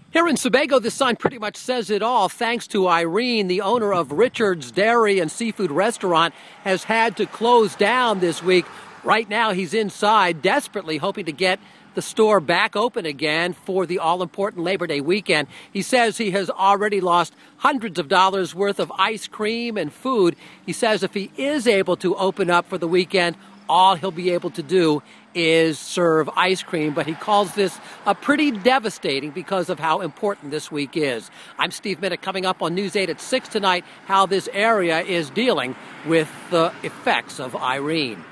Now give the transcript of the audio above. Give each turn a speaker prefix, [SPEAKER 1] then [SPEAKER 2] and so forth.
[SPEAKER 1] Here in Sebago, this sign pretty much says it all. Thanks to Irene, the owner of Richard's Dairy and Seafood Restaurant has had to close down this week. Right now, he's inside, desperately hoping to get the store back open again for the all-important Labor Day weekend. He says he has already lost hundreds of dollars worth of ice cream and food. He says if he is able to open up for the weekend, all he'll be able to do is serve ice cream, but he calls this a pretty devastating because of how important this week is. I'm Steve Minnick, coming up on News 8 at 6 tonight, how this area is dealing with the effects of Irene.